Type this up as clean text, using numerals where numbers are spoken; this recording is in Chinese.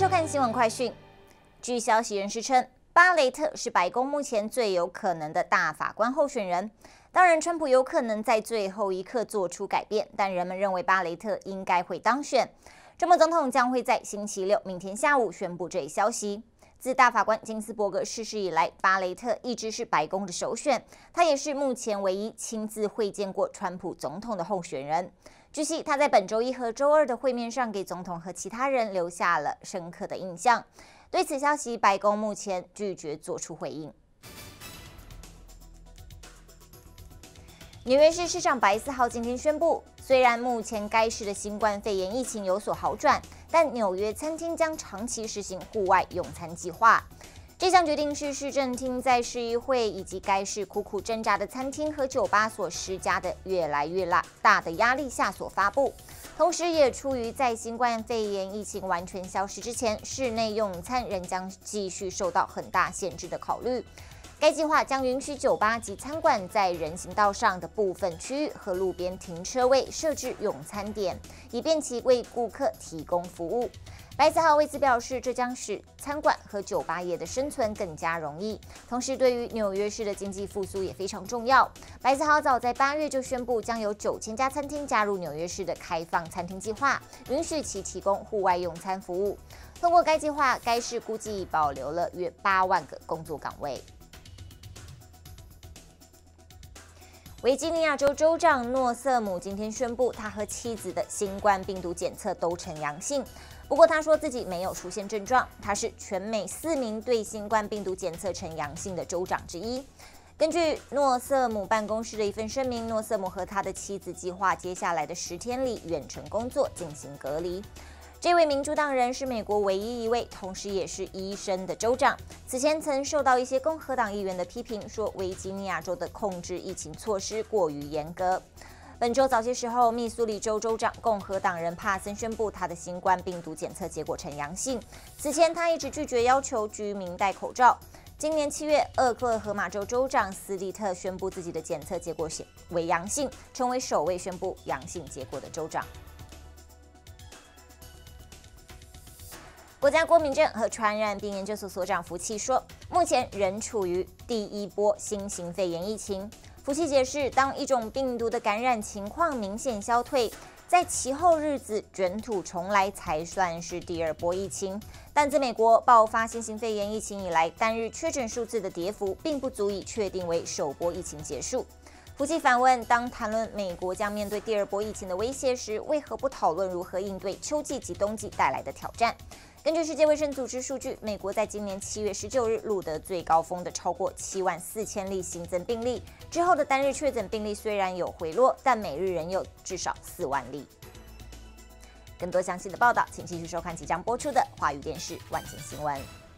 看新闻快讯。据消息人士称，巴雷特是白宫目前最有可能的大法官候选人。当然，川普有可能在最后一刻做出改变，但人们认为巴雷特应该会当选。川普总统将会在星期六，明天下午宣布这一消息。自大法官金斯伯格逝世以来，巴雷特一直是白宫的首选，他也是目前唯一亲自会见过川普总统的候选人。据悉，他在本周一和周二的会面上，给总统和其他人留下了深刻的印象。对此消息，白宫目前拒绝做出回应。纽约市市长白思豪今天宣布，虽然目前该市的新冠肺炎疫情有所好转，但纽约餐厅将长期实行户外用餐计划。这项决定是市政厅在市议会以及该市苦苦挣扎的餐厅和酒吧所施加的越来越大的压力下所发布，同时也出于在新冠肺炎疫情完全消失之前，室内用餐仍将继续受到很大限制的考虑。该计划将允许酒吧及餐馆在人行道上的部分区域和路边停车位设置用餐点，以便其为顾客提供服务。白思豪为此表示，这将使餐馆和酒吧业的生存更加容易，同时对于纽约市的经济复苏也非常重要。白思豪早在8月就宣布，将有9000家餐厅加入纽约市的开放餐厅计划，允许其提供户外用餐服务。通过该计划，该市估计保留了约8万个工作岗位。维吉尼亚州州长诺瑟姆今天宣布，他和妻子的新冠病毒检测都呈阳性。不过，他说自己没有出现症状。他是全美4名对新冠病毒检测呈阳性的州长之一。根据诺瑟姆办公室的一份声明，诺瑟姆和他的妻子计划接下来的10天里远程工作进行隔离。这位民主党人是美国唯一一位，同时也是医生的州长。此前曾受到一些共和党议员的批评，说维吉尼亚州的控制疫情措施过于严格。本周早些时候，密苏里州州长共和党人帕森宣布他的新冠病毒检测结果呈阳性。此前他一直拒绝要求居民戴口罩。今年7月，俄克拉荷马州州长斯利特宣布自己的检测结果为阳性，成为首位宣布阳性结果的州长。国家过敏症和传染病研究所所长福奇说，目前仍处于第一波新型肺炎疫情。福奇解释，当一种病毒的感染情况明显消退，在其后日子卷土重来才算是第2波疫情。但自美国爆发新型肺炎疫情以来，单日确诊数字的跌幅并不足以确定为首波疫情结束。福奇反问，当谈论美国将面对第2波疫情的威胁时，为何不讨论如何应对秋季及冬季带来的挑战？根据世界卫生组织数据，美国在今年7月19日录得最高峰的超过74000例新增病例，之后的单日确诊病例虽然有回落，但每日仍有至少4万例。更多详细的报道，请继续收看即将播出的华语电视晚间新闻。